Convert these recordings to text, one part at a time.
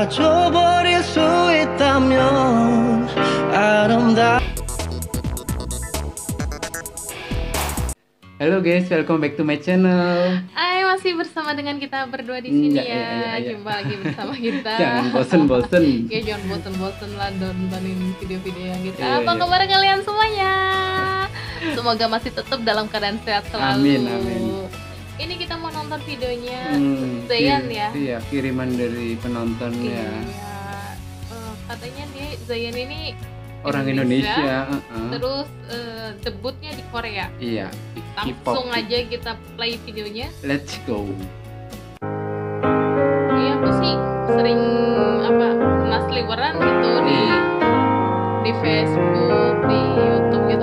다 줘버릴 수 있다면 아름다워. Halo guys, welcome back to my channel. Hai, masih bersama dengan kita berdua di sini ya. Jumpa lagi bersama kita. Jangan bosen-bosen. Ya jangan bosen-bosen lah nontonin video-video yang kita. Apa kabar kalian semuanya? Semoga masih tetap dalam keadaan sehat selalu. Amin, amin. Ini kita mau nonton videonya Zayan ya. Iya, kiriman dari penontonnya. Iya. Katanya dia Zayan ini Orang Indonesia. Terus debutnya di Korea. Iya. Langsung aja kita play videonya. Let's go. Iya, aku sih sering nasliweran gitu di Facebook, di YouTube gitu.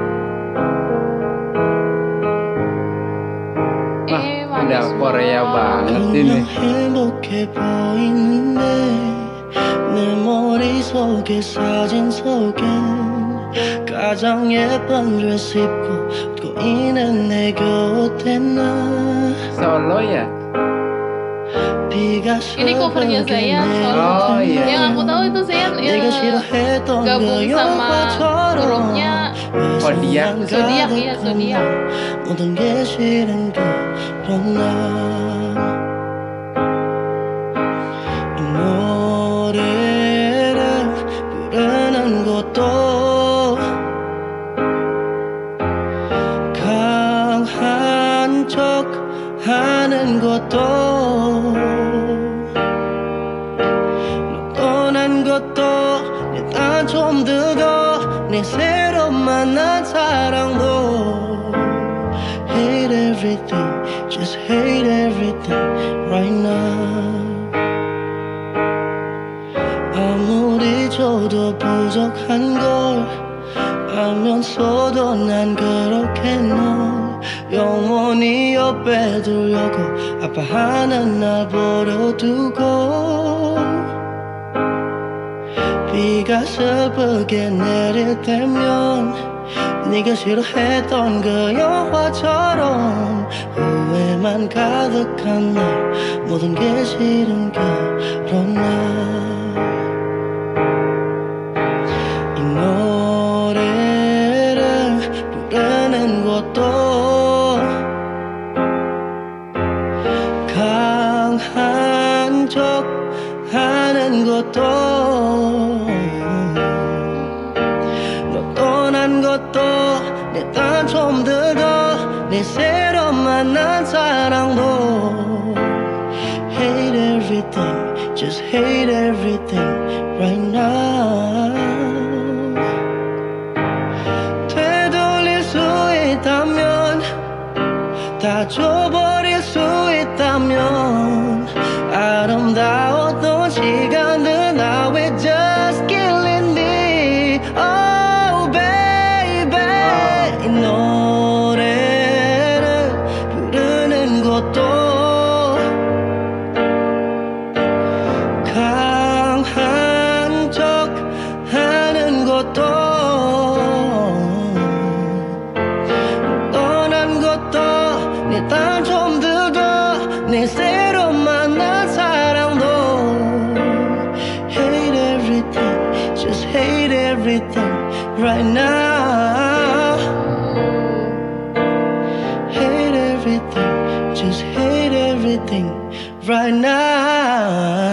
Wah, udah Korea banget ini. 행복해 보이는데 내 머릿속에 사진 속엔 가장 예쁜 드레스 입고 웃고 있는 내 곁에 나 Solo ya? Ini covernya Zayan. Oh iya. Yang aku tahu itu Zayan gabung sama grupnya Zodiac. Zodiac, iya Zodiac. 모든 게 싫은 그런 날 이 노래를 부르는 것도 강한 척 하는 것도 너 떠난 것도 일단 좀 들어 내 새로 만난 사랑도 hate everything, just hate everything right now 아무리 줘도 부족한 걸 알면서도 난 그렇게 널 영원히 옆에 두려고 아파하는 날 버려두고 비가 슬프게 내릴 때면 네가 싫어했던 그 영화처럼 후회만 가득한 날 모든 게 싫은 그런 날 이 노래를 부르는 것도 강한 척 하는 것도 너 떠난 것도 일단 좀 들어 내 새로 만난 사랑도 hate everything, just hate everything right now 되돌릴 수 있다면 다 줘버릴 수 있다면 아름다웠던 시간들 now it just killing me oh baby 이 노래를 부르는 것도 강한 척 하는 것도 떠난 것도 일단 좀 들어 내 새로 만난 사랑도 hate everything, just hate everything right now hate everything, just hate everything right now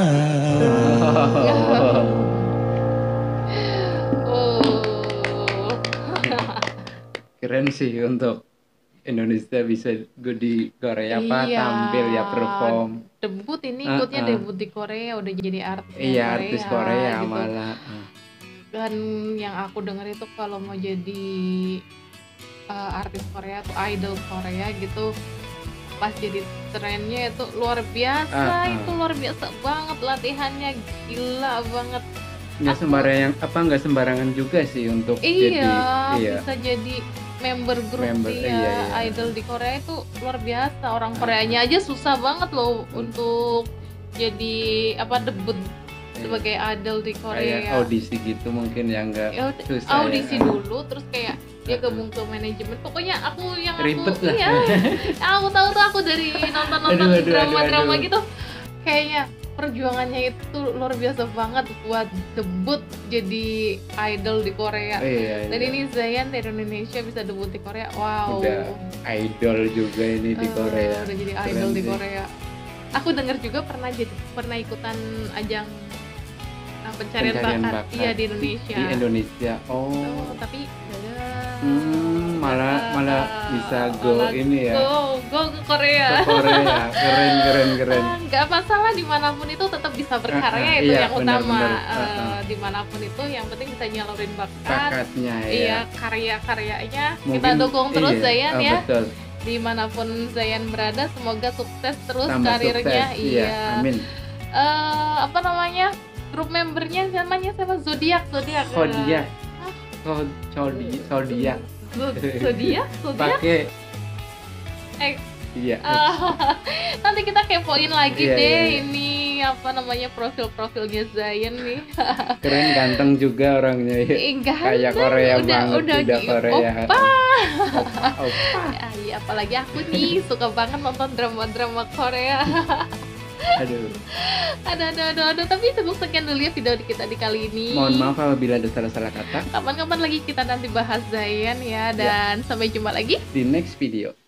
Keren sih untuk Indonesia bisa go di Korea tampil ya perform. Debut ini ikutnya debut di Korea udah jadi artis Iya, Korea, artis Korea gitu. malah. Dan yang aku dengar itu kalau mau jadi artis Korea atau idol Korea gitu pas jadi trennya itu luar biasa, itu luar biasa banget latihannya, gila banget. Nggak sembarangan juga sih untuk bisa jadi member grup idol di Korea itu luar biasa. Orang Koreanya aja susah banget loh untuk jadi debut sebagai idol di Korea. Kayak audisi gitu mungkin yang nggak susah. Audisi dulu terus kayak dia gabung ke manajemen. Pokoknya ribet lah. Aku tahu tuh, aku dari nonton drama gitu kayaknya perjuangannya itu luar biasa banget buat debut jadi idol di Korea. Iya, Dan iya. ini Zayan dari Indonesia bisa debut di Korea. Wow. Udah idol juga ini di Korea. Udah jadi Keren idol di sih. Korea. Aku dengar juga pernah ikutan ajang pencarian bakat iya di Indonesia. Di Indonesia. Oh. Tapi gagal. Malah bisa go ini ya. Go ke Korea. Ke Korea. Keren. Nggak masalah, dimanapun itu tetap bisa berkarya, itu iya, yang utama. benar. Dimanapun itu yang penting bisa nyalurin bakat. Bakatnya ya. Iya, karya-karyanya kita Mungkin, dukung terus iya, Zayan ya. Betul. Dimanapun Zayan berada, semoga sukses terus Tambah karirnya. sukses. Iya, amin. Apa namanya? Grup membernya namanya siapa? Zodiac. Zodiac. Zodiac? Pakai X. iya. Nanti kita kepoin lagi Iya, deh iya. ini apa namanya profilnya Zayan nih. Keren, ganteng juga orangnya ya. Kayak Korea banget, udah Korea. Opa. Opa. Iya, apalagi aku nih suka banget nonton drama-drama Korea. Aduh. Aduh. Tapi cukup sekian dulu ya video kita di kali ini. Mohon maaf apabila ada salah-salah kata. Kapan-kapan lagi kita nanti bahas Zayan ya, dan sampai jumpa lagi. Di next video.